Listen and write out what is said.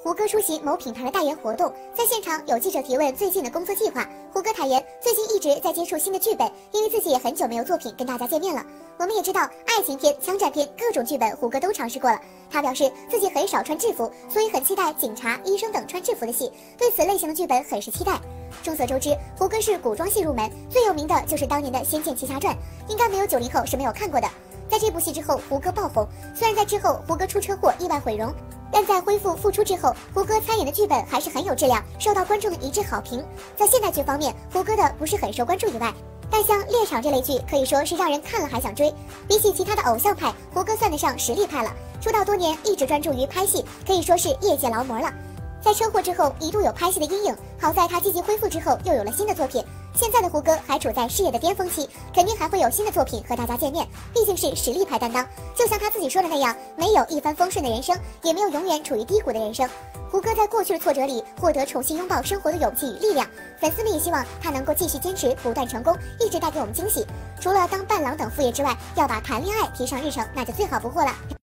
胡歌出席某品牌的代言活动，在现场有记者提问最近的工作计划，胡歌坦言最近一直在接触新的剧本，因为自己也很久没有作品跟大家见面了。我们也知道，爱情片、枪战片各种剧本胡歌都尝试过了。他表示自己很少穿制服，所以很期待警察、医生等穿制服的戏，对此类型的剧本很是期待。众所周知，胡歌是古装戏入门，最有名的就是当年的《仙剑奇侠传》，应该没有90后是没有看过的。在这部戏之后，胡歌爆红。虽然在之后胡歌出车祸意外毁容，但在恢复复出之后，胡歌参演的剧本还是很有质量，受到观众的一致好评。在现代剧方面，胡歌的不是很受关注以外，但像《猎场》这类剧可以说是让人看了还想追。比起其他的偶像派，胡歌算得上实力派了。出道多年，一直专注于拍戏，可以说是业界劳模了。在车祸之后，一度有拍戏的阴影，好在他积极恢复之后，又有了新的作品。现在的胡歌还处在事业的巅峰期，肯定还会有新的作品和大家见面，毕竟是实力派担当。就像他自己说的那样，没有一帆风顺的人生，也没有永远处于低谷的人生。胡歌在过去的挫折里获得重新拥抱生活的勇气与力量，粉丝们也希望他能够继续坚持，不断成功，一直带给我们惊喜。除了当伴郎等副业之外，要把谈恋爱提上日程，那就最好不过了。